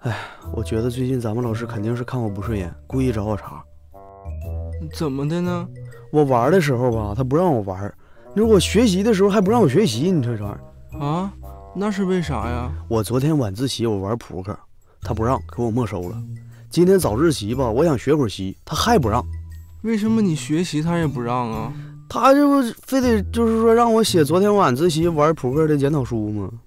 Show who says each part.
Speaker 1: 我觉得最近咱们老师肯定是看我不顺眼，故意找我茬。
Speaker 2: 怎么的呢？
Speaker 1: 我玩的时候吧，他不让我玩；你说我学习的时候还不让我学习，你说这玩意儿
Speaker 2: 啊？那是为啥呀？
Speaker 1: 我昨天晚自习我玩扑克，他不让，给我没收了。今天早自习吧，我想学会儿习，他还不让。
Speaker 2: 为什么你学习他也不让啊？
Speaker 1: 他这不非得就是说让我写昨天晚自习玩扑克的检讨书吗？